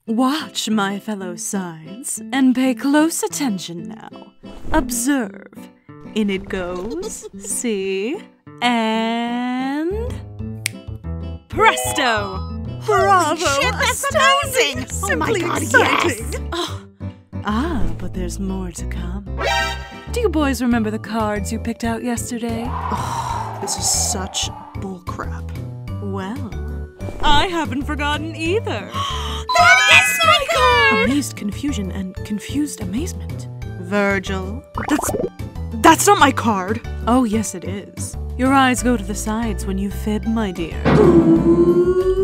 Watch, my fellow sides, and pay close attention now. Observe. In it goes, see, and... presto! Bravo! Shit, that's amazing! Oh my god, exciting. Yes! But there's more to come. Do you boys remember the cards you picked out yesterday? This is such bullcrap. Well, I haven't forgotten either. That is my card! Amazed confusion and confused amazement. Virgil. That's not my card. Oh, yes it is. Your eyes go to the sides when you fib, my dear. Ooh.